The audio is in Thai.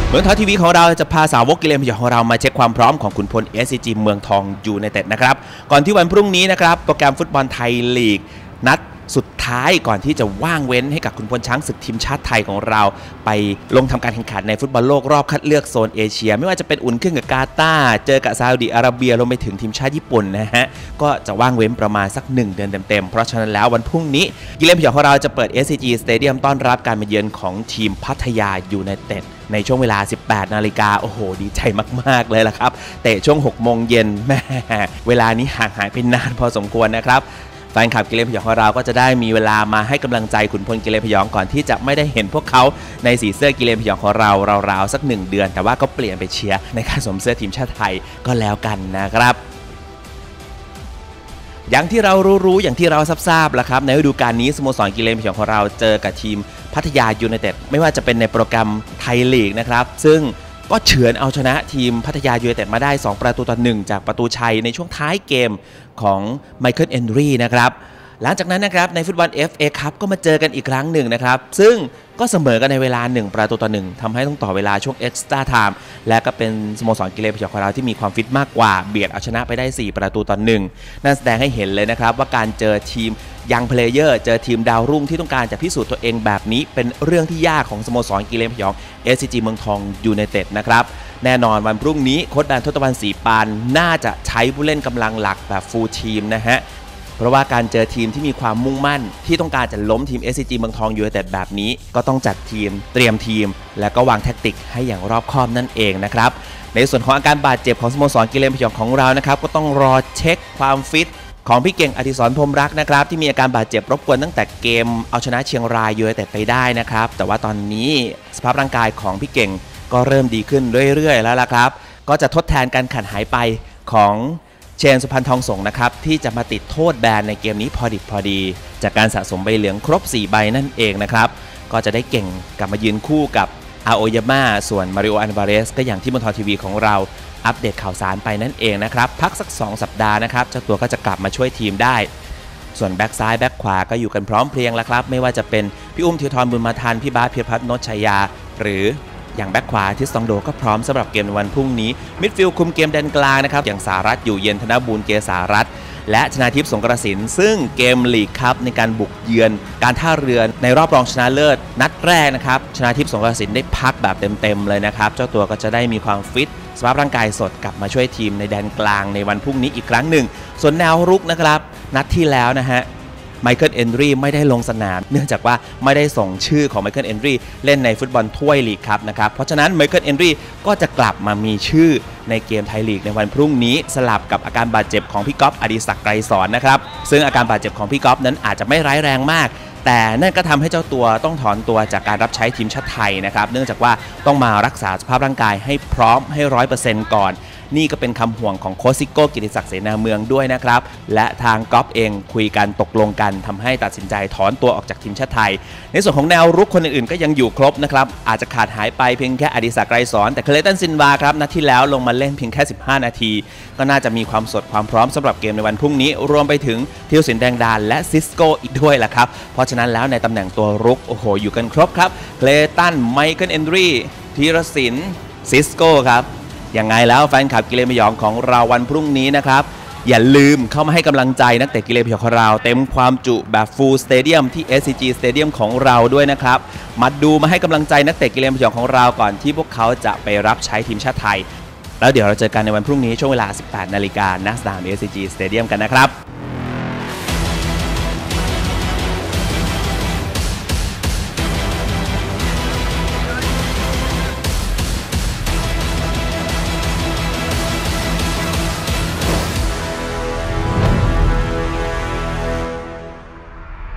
เมืองทองทีวีของเราจะพาสาวกกีฬาพยองของเรามาเช็คความพร้อมของขุนพล SCG เมืองทองยูไนเต็ดนะครับก่อนที่วันพรุ่งนี้นะครับโปรแกรมฟุตบอลไทยลีกนัดสุดท้ายก่อนที่จะว่างเว้นให้กับขุนพลช้างศึกทีมชาติไทยของเราไปลงทำการแข่งขันในฟุตบอลโลกรอบคัดเลือกโซนเอเชียไม่ว่าจะเป็นอุ่นเครื่องกับกาตาร์เจอกับซาอุดิอาระเบียรวมไปถึงทีมชาติญี่ปุ่นนะฮะก็จะว่างเว้นประมาณสัก1 เดือนเต็มๆเพราะฉะนั้นแล้ววันพรุ่งนี้กีฬาพยองของเราจะเปิด SCG Stadium ต้อนรับการมาเยือนของทีมพัทยายูไนเต็ดในช่วงเวลา 18 นาฬิกาโอ้โหดีใจมากๆเลยล่ะครับเตะช่วง 6 โมงเย็นแม่เวลานี้ห่างหายไปนานพอสมควรนะครับแฟนคลับกีฬาพยองของเราก็จะได้มีเวลามาให้กำลังใจขุนพลกีฬาพยองก่อนที่จะไม่ได้เห็นพวกเขาในสีเสื้อกีฬาพยองของเราราวๆสัก1 เดือนแต่ว่าก็เปลี่ยนไปเชียร์ในการสวมเสื้อทีมชาติไทยก็แล้วกันนะครับอย่างที่เรารู้อย่างที่เราทราบแล้วครับในฤดูกาลนี้สโมสรกีฬาพยองของเราเจอกับทีมพัทยายูไนเต็ดไม่ว่าจะเป็นในโปรแกรมไทยลีกนะครับซึ่งก็เฉือนเอาชนะทีมพัทยายูไนเต็ดมาได้2-1จากประตูชัยในช่วงท้ายเกมของไมเคิลเอนรีนะครับหลังจากนั้นนะครับในฟุตบอล FA คัพก็มาเจอกันอีกครั้งหนึ่งนะครับซึ่งก็เสมอกันในเวลา1-1ทำให้ต้องต่อเวลาช่วง Extra Time และก็เป็นสโมสรกีฬาพยองของเราที่มีความฟิตมากกว่าเบียดเอาชนะไปได้4-1นั่นแสดงให้เห็นเลยนะครับว่าการเจอทีมยังเพลเยอร์เจอทีมดาวรุ่งที่ต้องการจะพิสูจน์ตัวเองแบบนี้เป็นเรื่องที่ยากของสโมสรกีฬาพยอง SCG เมืองทองยูไนเต็ดนะครับแน่นอนวันพรุ่งนี้โค้ชดันทศวรรณ ศรีปานน่าจะใช้ผู้เล่นกำลังหลักแบบฟูลทีมนะฮะเพราะว่าการเจอทีมที่มีความมุ่งมั่นที่ต้องการจะล้มทีม SCG เมืองทองยูไนเต็ดแบบนี้ก็ต้องจัดทีมเตรียมทีมและก็วางแทคติกให้อย่างรอบคอบนั่นเองนะครับในส่วนของอาการบาดเจ็บของสโมสรกีฬาพยองของเรานะครับก็ต้องรอเช็คความฟิตของพี่เก่งอดิศรพรหมรักนะครับที่มีอาการบาดเจ็บรบกวนตั้งแต่เกมเอาชนะเชียงรายยูไนเต็ดไปได้นะครับแต่ว่าตอนนี้สภาพร่างกายของพี่เก่งก็เริ่มดีขึ้นเรื่อยๆแล้วล่ะครับก็จะทดแทนการขาดหายไปของเชนสุพรรณทองสงนะครับที่จะมาติดโทษแบนในเกมนี้พอดีจากการสะสมใบเหลืองครบ4ใบนั่นเองนะครับก็จะได้เก่งกลับมายืนคู่กับอาโอยาม่าส่วนมาริโออันวาเรสก็อย่างที่เมืองทองทีวีของเราอัปเดตข่าวสารไปนั่นเองนะครับพักสัก2 สัปดาห์นะครับเจ้าตัวก็จะกลับมาช่วยทีมได้ส่วนแบ็กซ้ายแบ็กขวาก็อยู่กันพร้อมเพรียงแล้วครับไม่ว่าจะเป็นพี่อุ้มธีรทรบุญมาทันพี่บาส พีรพัฒน์โนชชัยยาหรืออย่างแบ็กขวาทิสตองโดก็พร้อมสำหรับเกมวันพรุ่งนี้มิดฟิลด์คุมเกมแดนกลางนะครับอย่างสารัตน์อยู่เย็นธนบูรณ์เกษารัตน์และชนาทิพย์สงกรสินซึ่งเกมลีกครับในการบุกเยือนการท่าเรือในรอบรองชนะเลิศนัดแรกนะครับชนาทิพย์สงกรสินได้พักแบบเต็มเลยนะครับเจ้าตัวก็จะได้มีความฟิตสภาพร่างกายสดกลับมาช่วยทีมในแดนกลางในวันพรุ่งนี้อีกครั้งหนึ่งส่วนแนวรุกนะครับนัดที่แล้วนะฮะไมเคิลเอนรีไม่ได้ลงสนามเนื่องจากว่าไม่ได้ส่งชื่อของไมเคิลเอนรีเล่นในฟุตบอลถ้วยลีกครับนะครับเพราะฉะนั้นไมเคิลเอนรีก็จะกลับมามีชื่อในเกมไทยลีกในวันพรุ่งนี้สลับกับอาการบาดเจ็บของพี่ก๊อฟอดิศักดิ์ไกรสอนนะครับซึ่งอาการบาดเจ็บของพี่ก๊อฟนั้นอาจจะไม่ร้ายแรงมากแต่นั่นก็ทำให้เจ้าตัวต้องถอนตัวจากการรับใช้ทีมชาติไทยนะครับเนื่องจากว่าต้องมารักษาสภาพร่างกายให้พร้อมให้ 100% ก่อนนี่ก็เป็นคำห่วงของโค้ชซิโก้กิติศักดิ์เสนาเมืองด้วยนะครับและทางก๊อฟเองคุยกันตกลงกันทำให้ตัดสินใจถอนตัวออกจากทีมชาติไทยในส่วนของแนวรุกคนอื่นๆก็ยังอยู่ครบนะครับอาจจะขาดหายไปเพียงแค่อดิศักดิ์ไกรสอนแต่เคเลตันซินวาครับนัดที่แล้วลงมาเล่นเพียงแค่15 นาทีก็น่าจะมีความสดความพร้อมสำหรับเกมในวันพรุ่งนี้รวมไปถึงธีรศิลป์แดงดาและซิสโก้อีกด้วยล่ะครับเพราะฉะนั้นแล้วในตำแหน่งตัวรุกโอ้โหอยู่กันครบครับเคเลตันไมเคิลเอนรีธีรศิลป์ซิสโก้ครับยังไงแล้วแฟนคลับกีฬาพยองของเราวันพรุ่งนี้นะครับอย่าลืมเข้ามาให้กำลังใจนักเตะกีฬาพยองของเราเต็มความจุแบบฟูลสเตเดียมที่ SCG Stadium ของเราด้วยนะครับมาให้กำลังใจนักเตะกีฬาพยองของเราก่อนที่พวกเขาจะไปรับใช้ทีมชาติไทยแล้วเดี๋ยวเราเจอกันในวันพรุ่งนี้ช่วงเวลา 18 นาฬิกาณสนาม SCG Stadium กันนะครับ